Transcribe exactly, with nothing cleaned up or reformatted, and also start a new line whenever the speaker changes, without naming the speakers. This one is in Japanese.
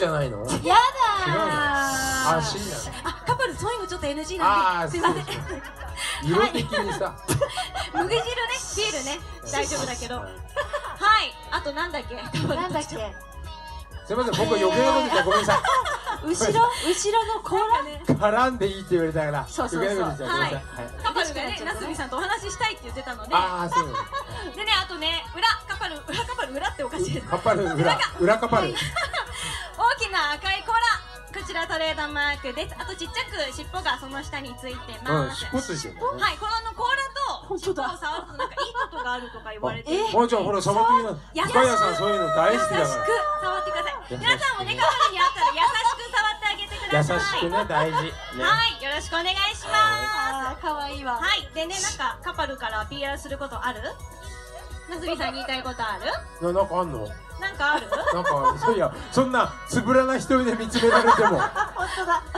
じゃないの？
やだー。
違うの？あ、C なの。
あ、カパルそういうのちょっと エヌジー なんで。すいません。
色的にさ。
麦汁ね、ビールね、大丈夫だけど。はい、あとなんだっけ？
なんだっけ？
すいません、僕余計なこと言ったらごめんなさい。
後ろ、後ろの甲羅ね。
絡んでいいって言われたから。
そうそうそう。
はい。
カパルがね、なすみさんとお話ししたいって言ってたので。
ああ、そう。
でね、あとね、裏カパル、裏カパル裏っておかしいです。
カパル裏、裏カパル。
大きな赤い甲羅。こちらトレードマークです。あとちっちゃく尻尾がその下についてます。
尻尾ついてる。
はい、この甲羅と尻尾を触るとなんかいいことがあるとか言われて。
もうちょんほら触ってみな。深谷さんそういうの大好きだから。
優しく触ってください。皆さんもね、カパルに会ったら優しく触ってあげてください。
優しくね、大事。
はい、よろしくお願いします。
あー、可愛いわ。
はい、でね、なんかカパルからアピールすることある？なすみさんに言いたいことある？
な、なんかあんの？
なんかある？
なんか、そういや、そんなつぶらな瞳で見つめられても。
本当だ。